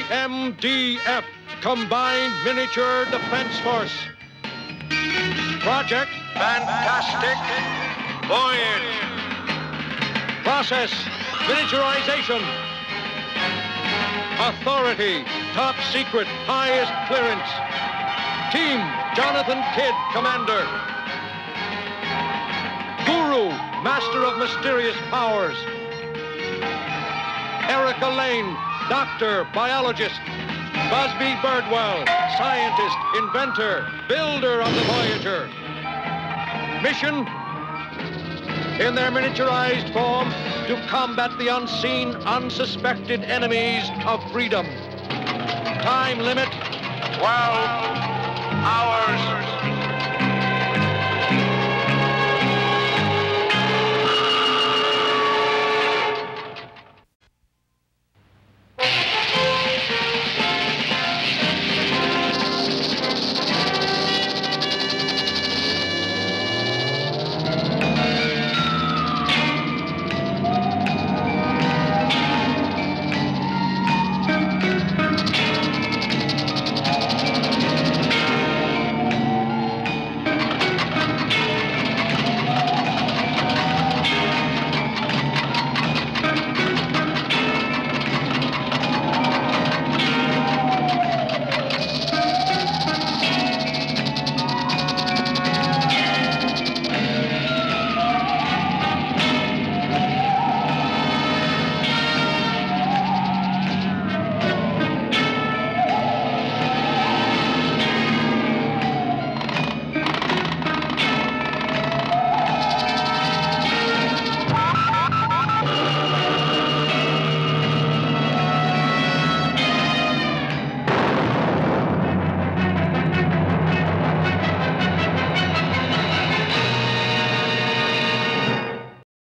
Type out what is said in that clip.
C.M.D.F, Combined Miniature Defense Force. Project Fantastic Voyage. Process Miniaturization. Authority Top Secret Highest Clearance. Team Jonathan Kidd, Commander. Guru, Master of Mysterious Powers. Erica Lane, Doctor, Biologist. Busby Birdwell, Scientist, Inventor, Builder of the Voyager. Mission, in their miniaturized form, to combat the unseen, unsuspected enemies of freedom. Time limit, 12 hours.